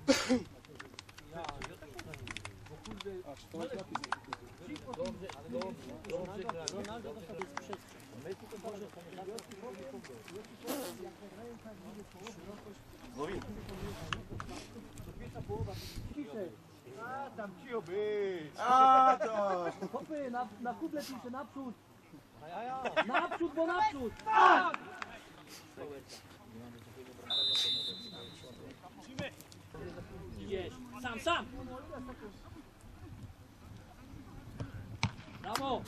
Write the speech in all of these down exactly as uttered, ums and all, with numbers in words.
A tam cicho być! A to! Hopy, na, na kuble pisze, naprzód! Naprzód, bo naprzód! Tak! Idziesz, sam, sam! Brawo!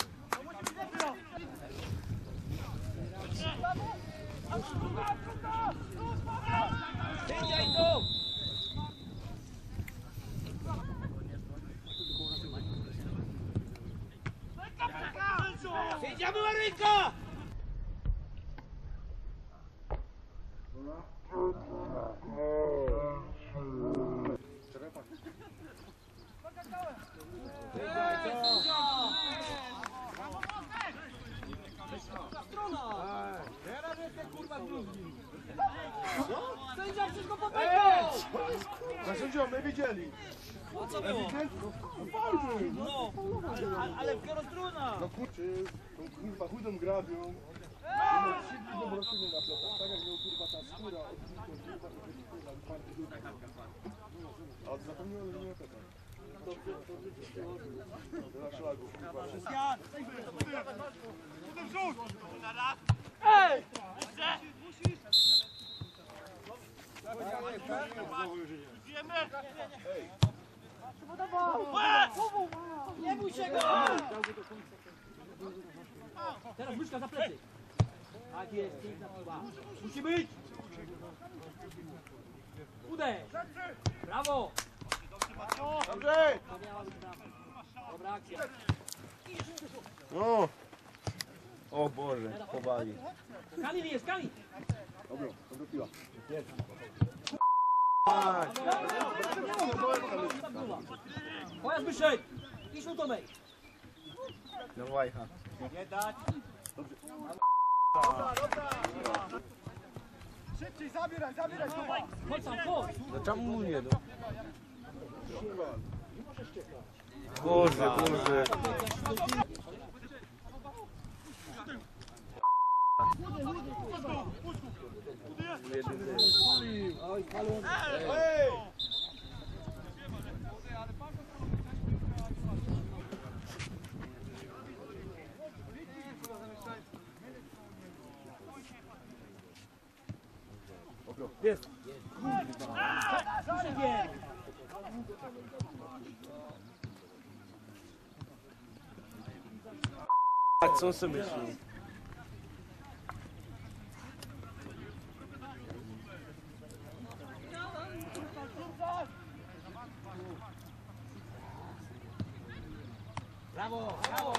Sędzia i to! Sędzia była ręka! Teraz jestem kurwa drugi! Sędzia wszystko popękał! Na sędzio, my widzieli. No co było? No, ale, ale wpiero struna! No kurczę, tą kurwa chudą grabią. No wszyscy dobroczyny na plecach, tak jak miał kurwa ta skóra od kurwa, kurwa, kurwa, twardy duch. A od zapomniałem, że nie ma plecach. Dla szlagu, kurwa. Ej! Nie bój się go! Teraz łyżka za plecy. Tak jest, piękna piła. Musi być! Uderz! Brawo! Andrzej! Dobra akcja. No! O Boże, powali. Kalin jest, Kalin! Dobra, dobra piła. Pojazd wyżej! Idź mu Tomek! No wajcha. Nie dać! Szybciej, zabieraj, zabieraj! Chodź tam, chodź! No czemu mu nie do? Boże, Boże. Ej! Jest. Tak, co on sobie myśli? Brawo, brawo!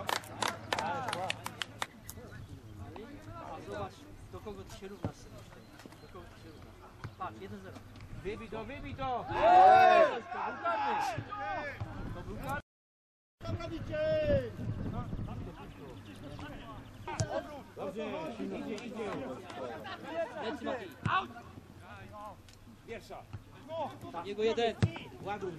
Zobacz, do kogo ty się równasz. Do kogo ty się równasz. Patrz, jeden zero. Wybij to, wybij to! Ej! To był karny! To był karny! Dobrze, idzie, idzie! Leci Mati. Pierwsza! Tam jego jeden. Ładuj.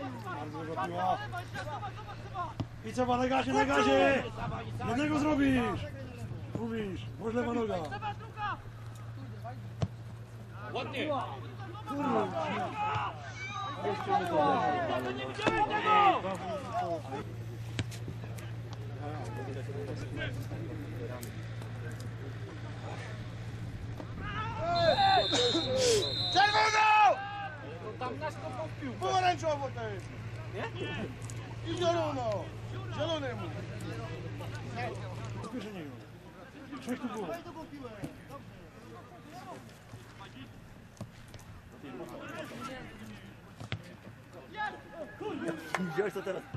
I co ma na gazie, na gazie! Jednego zrobi! Umisz, umisz, może lewa noga. Ładnie. Czerwono! Pomarańczowo też. I zielono. Zielonemu. Spieszenie go. Sześć tu było. Widziałeś to teraz?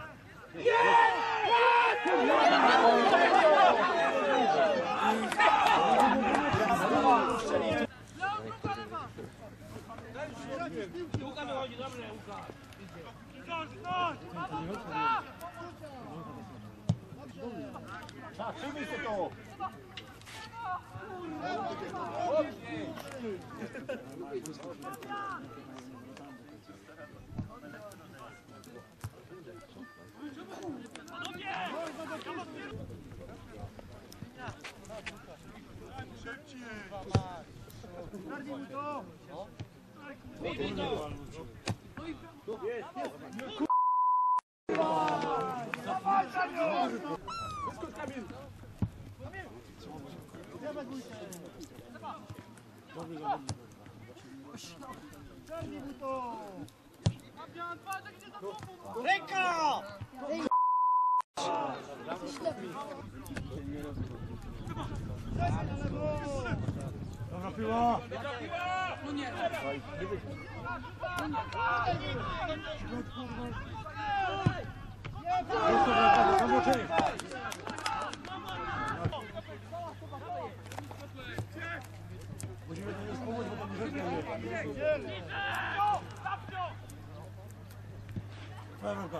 Łuka wychodzi, dobrze, Łuka. Tak, przyjmij się to. Ręka! Dobra piła. Musimy to nie spomóc, bo to nie rzeczy. Twoja ręka.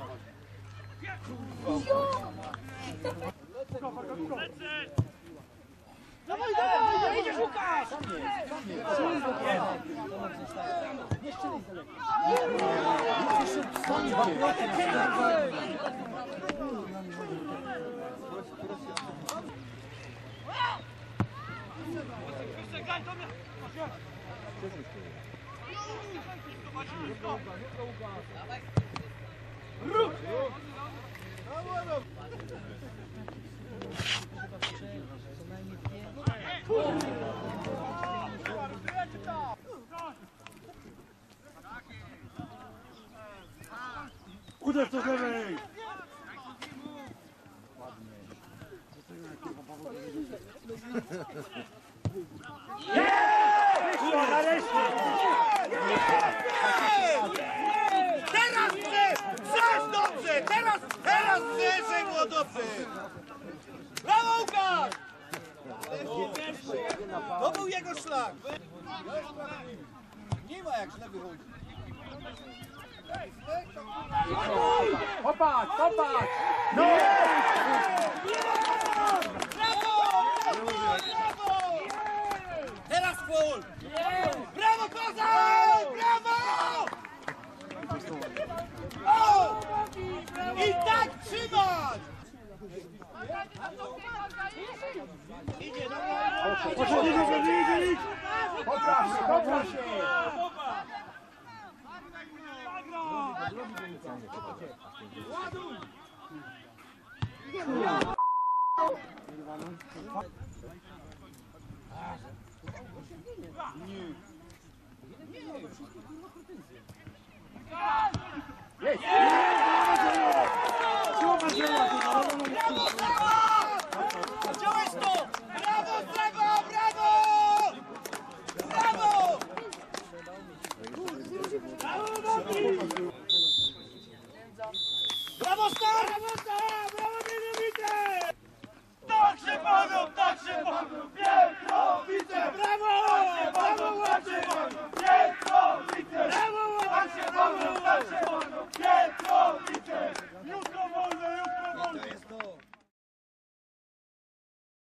Dawaj, dawaj, dawaj, idziesz Łukasz! Nie strzelaj z daleka. Uderz to z lewej! Teraz chcesz! Chcesz dobrze! Teraz, teraz chcesz, żeby było dobrze! Brawo, Łukasz! To był jego szlak! Nie ma jak źle wychodzi. Popatrz, popatrz! Teraz full! Brawo, Kozak! Brawo! O! I tak trzymać! Idzie, dobra! Poszedł, idzie, idzie, idzie! Popraw się, popraw się! Wziąłeś to! Brawo, brawo, brawo! Brawo! Brawo, Star! Brawo, Star! Brawo, Niewidzę! Tak się bawią, tak się bawią!